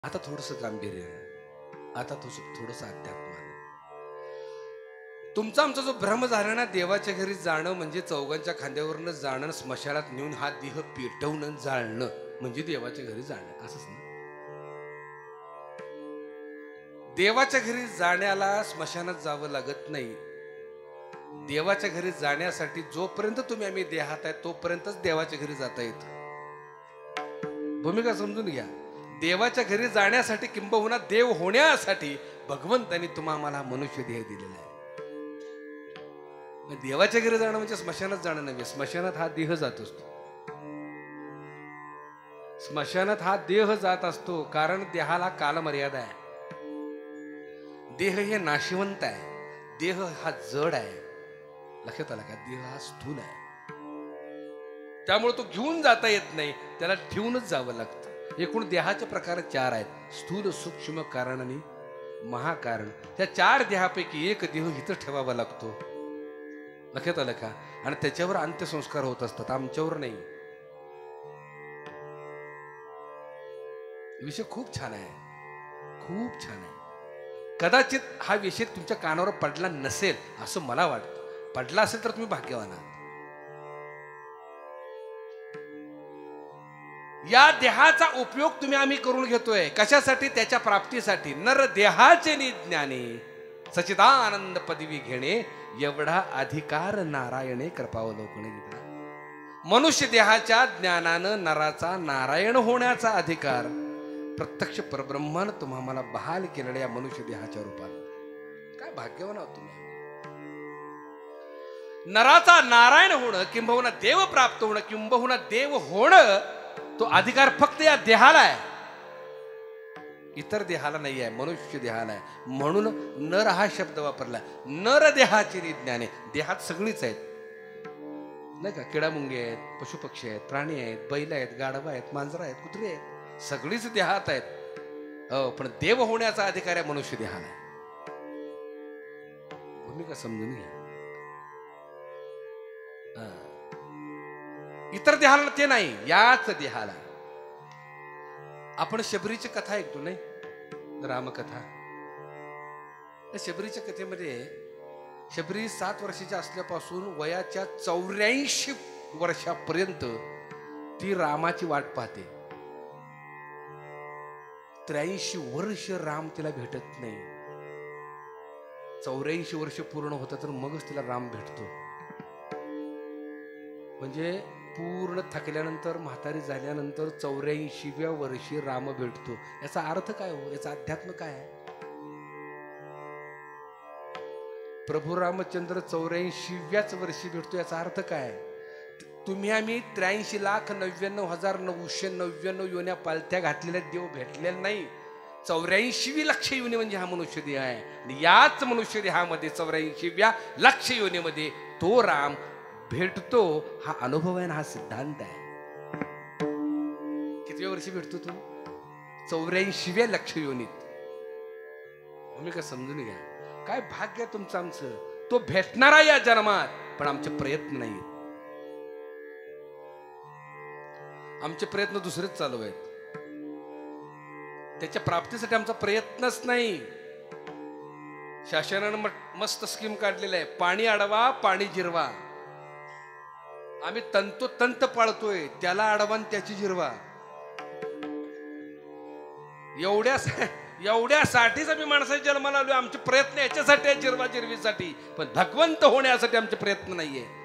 आता थोडंसं गांभीर्य, आता थोडंसं अध्यात्म. तुमचा आमचा जो भ्रम झाला ना, देवाच्या घरी जाणं म्हणजे चौघांच्या खांद्यावरनं जाणं, स्मशानात नेऊन हा देह पेटवणं जाळणं म्हणजे देवाच्या घरी जाणं, असंच ना. देवाच्या घरी जाण्याला स्मशानात जावं लागत नाही. देवाच्या घरी जाण्यासाठी जोपर्यंत तुम्ही आम्ही देहात आहे तोपर्यंतच देवाच्या घरी जाता येत. भूमिका समजून घ्या. देवाच्या घरी जाण्यासाठी किंबहुना देव होण्यासाठी भगवंतांनी तुम्हाला मनुष्य देह दिलेला आहे. देवाच्या घरी जाणं म्हणजे स्मशानात जाणं नव्हे. स्मशानात हा देह जात असतो. स्मशानात हा देह जात असतो कारण देहाला कालमर्यादा आहे. देह हे नाशिवंत आहे. देह हा जड आहे. लक्षात आला का? देह हा स्थूल आहे. त्यामुळे तो घेऊन जाता येत नाही, त्याला ठेवूनच जावं लागतं. एकूण देहाचे प्रकार 4 आहेत: स्थूल, सूक्ष्म, कारण आणि महाकारण. त्या 4 देहापैकी एक देह इथं ठेवावा लागतो. लक्षात आलं का? आणि त्याच्यावर अंत्यसंस्कार होत असतात, आमच्यावर नाही. विषय खूप छान आहे, खूप छान आहे. कदाचित हा विषय तुमच्या कानावर पडला नसेल असं मला वाटतं. पडला असेल तर तुम्ही भाग्यवान आहात. या देहाचा उपयोग तुम्ही आम्ही करून घेतोय. कशासाठी? त्याच्या प्राप्तीसाठी. नर देहाचे निज्ञाने सच्चिदानंद पदवी घेणे, एवढा अधिकार नारायणे कृपावलोकने दिला. मनुष्य देहाच्या ज्ञानानं नराचा नारायण होण्याचा अधिकार प्रत्यक्ष परब्रह्मानं तुम्हाला बहाल केलेल्या या मनुष्य देहाच्या रूपात. काय भाग्यवान आहोत तुम्ही. नराचा नारायण होणं किंबहुना देव प्राप्त होणं किंबहुना देव होणं, तो अधिकार फक्त या देहाला आहे, इतर देहाला नाही आहे. मनुष्य देहाला आहे. म्हणून नर हा शब्द वापरला. नर देहाची निज्ञाने. देहात सगळीच आहेत नाही का? किडामुंगे आहेत, पशुपक्षी आहेत, प्राणी आहेत, बैल आहेत, गाढवा आहेत, मांजरा आहेत, कुत्रे आहेत, सगळीच देहात आहेत. पण देव होण्याचा अधिकार आहे मनुष्य देहाला आहे. भूमिका समजून घ्या. इतर देहाला ते नाही, याच देहाला. आपण शबरीची कथा ऐकतो नाही, रामकथा. त्या शबरीच्या कथेमध्ये शबरी 7 वर्षाच्या असल्यापासून वयाच्या 84 वर्षापर्यंत ती रामाची वाट पाहते. 83 वर्ष राम तिला भेटत नाही. 84 वर्ष पूर्ण होतं तर मगच तिला राम भेटतो. म्हणजे पूर्ण थकल्यानंतर, म्हातारी झाल्यानंतर 84व्या वर्षी राम भेटतो. याचा अर्थ काय हो? याचा अध्यात्म काय आहे? प्रभू रामचंद्र 84व्याच वर्षी भेटतो. याचा अर्थ काय? तुम्ही आम्ही 83,99,999 योन्या पालथ्या घातलेल्या देव भेटलेला नाही. 84वी लक्ष योनी म्हणजे हा मनुष्य देह आहे. आणि याच मनुष्य देहामध्ये 84व्या लक्ष योनीमध्ये तो राम भेटतो. हा अनुभव आहे ना, हा सिद्धांत आहे. कितव्या वर्षी भेटतो तो? 84व्या लक्ष योनीत. भूमिका समजून घ्या. काय भाग्य तुमचं आमचं. तो भेटणारा या जन्मात, पण आमचे प्रयत्न नाही. आमचे प्रयत्न दुसरेच चालू आहेत. त्याच्या प्राप्तीसाठी आमचा प्रयत्नच नाही. शासनानं मस्त स्कीम काढलेला आहे, पाणी अडवा पाणी जिरवा. आम्ही तंतोतंत पाळतोय, त्याला अडवा आणि त्याची जिरवा. एवढ्यासाठीच आम्ही माणसाच्या जन्माला आलोय. आमचे प्रयत्न याच्यासाठी आहे, जिरवा जिरवीसाठी. पण भगवंत होण्यासाठी आमचे प्रयत्न नाहीये.